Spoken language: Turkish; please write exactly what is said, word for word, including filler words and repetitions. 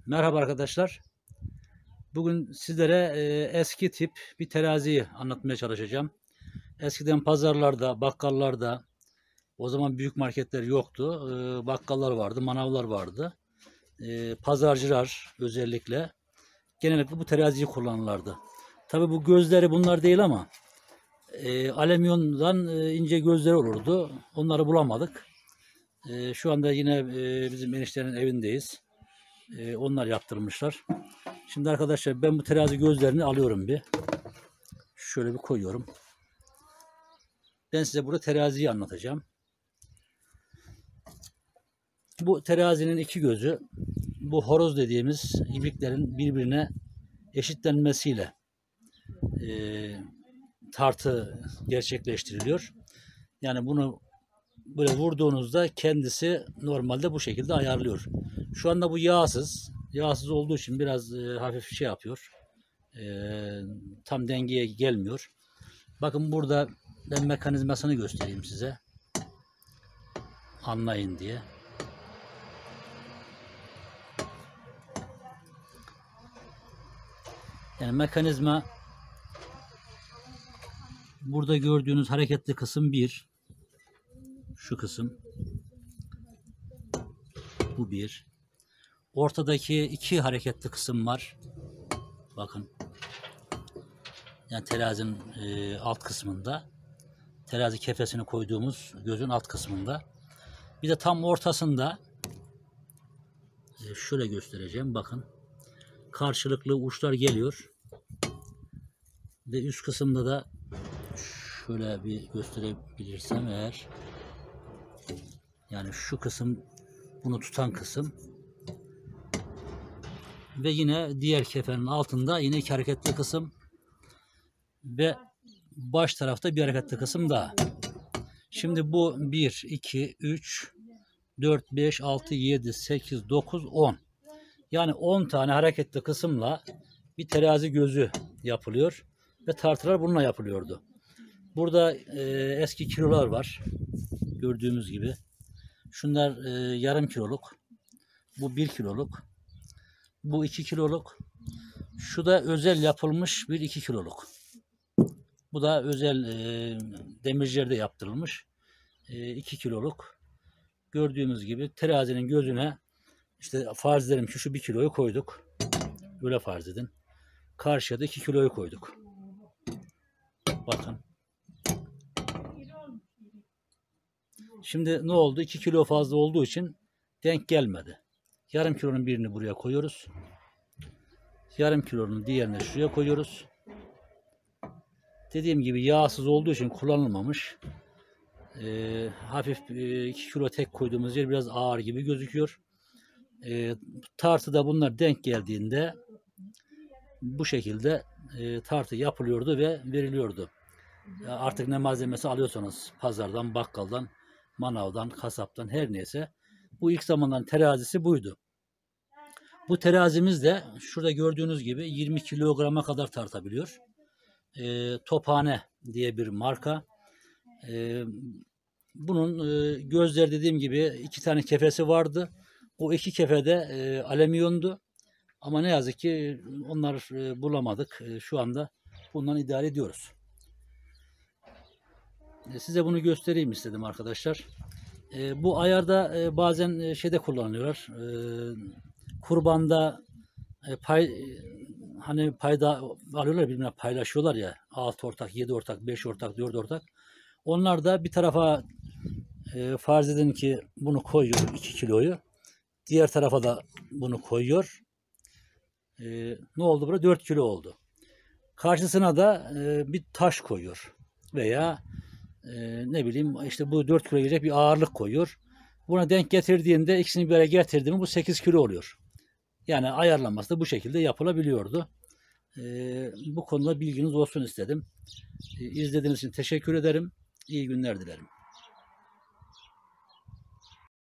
Merhaba arkadaşlar. Bugün sizlere e, eski tip bir teraziyi anlatmaya çalışacağım. Eskiden pazarlarda, bakkallarda, o zaman büyük marketler yoktu. E, bakkallar vardı, manavlar vardı. E, pazarcılar özellikle genellikle bu teraziyi kullanırlardı. Tabi bu gözleri bunlar değil ama e, alüminyondan e, ince gözleri olurdu. Onları bulamadık. E, şu anda yine e, bizim eniştenin evindeyiz. E, onlar yaptırmışlar. Şimdi arkadaşlar ben bu terazi gözlerini alıyorum bir. Şöyle bir koyuyorum. Ben size burada teraziyi anlatacağım. Bu terazinin iki gözü bu horoz dediğimiz ibriklerin birbirine eşitlenmesiyle e, tartı gerçekleştiriliyor. Yani bunu böyle vurduğunuzda kendisi normalde bu şekilde ayarlıyor. Şu anda bu yağsız. Yağsız olduğu için biraz e, hafif şey yapıyor. E, tam dengeye gelmiyor. Bakın burada ben mekanizmasını göstereyim size. Anlayın diye. Yani mekanizma burada gördüğünüz hareketli kısım bir. Şu kısım. Bu bir. Ortadaki iki hareketli kısım var. Bakın. Yani terazinin e, alt kısmında. Terazi kefesini koyduğumuz gözün alt kısmında. Bir de tam ortasında e, şöyle göstereceğim. Bakın. Karşılıklı uçlar geliyor. Ve üst kısımda da şöyle bir gösterebilirsem eğer, yani şu kısım bunu tutan kısım ve yine diğer kefenin altında yine iki hareketli kısım ve baş tarafta bir hareketli kısım daha. Şimdi bu bir, iki, üç, dört, beş, altı, yedi, sekiz, dokuz, on. Yani on tane hareketli kısımla bir terazi gözü yapılıyor ve tartılar bununla yapılıyordu. Burada e, eski kilolar var. Gördüğümüz gibi. Şunlar e, yarım kiloluk. Bu bir kiloluk. Bu iki kiloluk. Şu da özel yapılmış bir iki kiloluk. Bu da özel e, demircilerde yaptırılmış e, iki kiloluk. Gördüğümüz gibi terazinin gözüne işte farz edelim ki şu bir kiloyu koyduk. Öyle farz edin. Karşıya da iki kiloyu koyduk. Bakın. Şimdi ne oldu? iki kilo fazla olduğu için denk gelmedi. Yarım kilonun birini buraya koyuyoruz. Yarım kilonun diğerini şuraya koyuyoruz. Dediğim gibi yağsız olduğu için kullanılmamış. Ee, hafif e, iki kilo tek koyduğumuz yer biraz ağır gibi gözüküyor. Ee, tartıda bunlar denk geldiğinde bu şekilde e, tartı yapılıyordu ve veriliyordu. Artık ne malzemesi alıyorsanız pazardan, bakkaldan, manavdan, kasaptan her neyse bu ilk zamanların terazisi buydu. Bu terazimiz de şurada gördüğünüz gibi yirmi kilograma kadar tartabiliyor. E, Tophane diye bir marka. E, bunun e, gözler dediğim gibi iki tane kefesi vardı. O iki kefede e, alüminyondu. Ama ne yazık ki onları e, bulamadık. E, şu anda bundan idare ediyoruz. E, size bunu göstereyim istedim arkadaşlar. E, bu ayarda e, bazen e, şeyde kullanılıyorlar. E, kurbanda e, pay e, hani payda alıyorlar, birbirine paylaşıyorlar ya. altı ortak, yedi ortak, beş ortak, dört ortak. Onlar da bir tarafa e, farz edin ki bunu koyuyor iki kiloyu. Diğer tarafa da bunu koyuyor. E, ne oldu burada? dört kilo oldu. Karşısına da e, bir taş koyuyor. Veya e, ne bileyim işte bu dört kilo gelecek bir ağırlık koyuyor. Buna denk getirdiğinde ikisini bir araya getirdiğinde bu sekiz kilo oluyor. Yani ayarlaması da bu şekilde yapılabiliyordu. E, bu konuda bilginiz olsun istedim. E, izlediğiniz için teşekkür ederim. İyi günler dilerim.